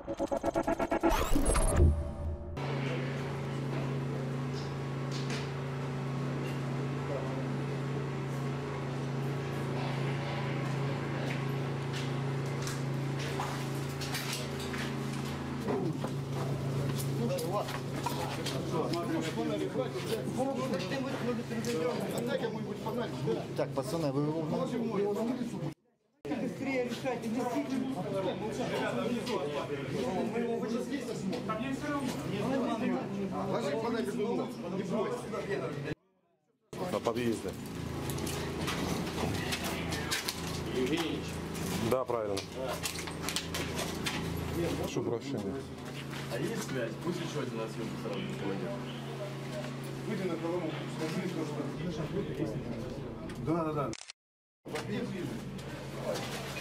Так, пацаны, вы его на улицу? Быстрее решайте, действительно. Мы его вычислить не сможем. Там я все равно. Ложи фонарик в угол, не бойся. На подъезде. Евгеньевич. Да, правильно. Прошу прощения. А есть связь? Пусть еще один на съемку сразу сегодня. Выйди на колонку, скажи, что... Да.